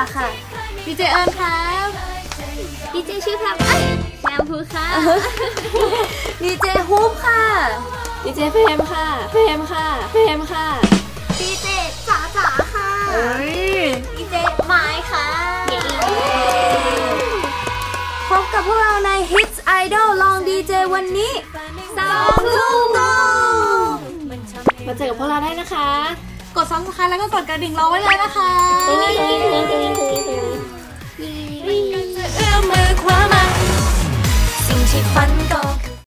ค่ะดีเจเอิญครับดีเจชื่อครับแชมพูค่ะดีเจฮุบค่ะดีเจเฟมค่ะเฟมค่ะดีเจจ๋าค่ะดีเจไม้ค่ะพบกับพวกเราใน Hits Idol ลองดีเจวันนี้2 ทุ่มมาเจอกับพวกเราได้นะคะกด Subscribe แล้วก็กดกระดิ่งรอไว้เลยนะคะเอื้อมมือขวามาสิ่งที่ฝันก็